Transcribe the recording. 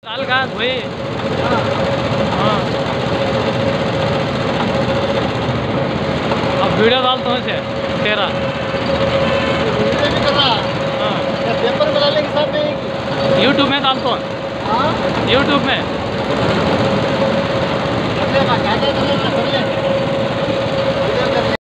साल का भाई। हाँ अब वीडियो डालता हूँ इसे तेरा। वीडियो भी कर रहा। हाँ पेपर में डालने के साथ में यूट्यूब में डालता हूँ। हाँ यूट्यूब में चलेगा, क्या चलेगा, चलेगा।